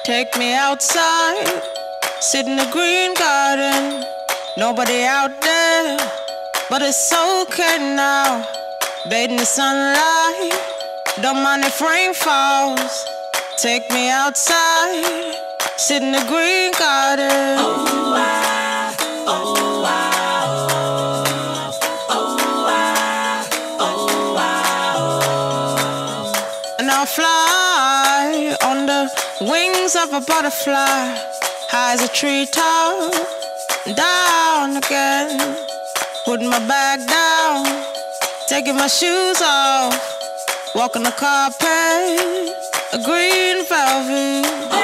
Take me outside, sit in the green garden. Nobody out there, but it's okay now. Bathe in the sunlight, don't mind if rain falls. Take me outside, sit in the green garden. Oh, I, oh, I, oh, oh, I, oh, I, oh. And I'll fly on the wings of a butterfly, high as a treetop, down again. Put my bag down, taking my shoes off, walking the carpet, a green velvet.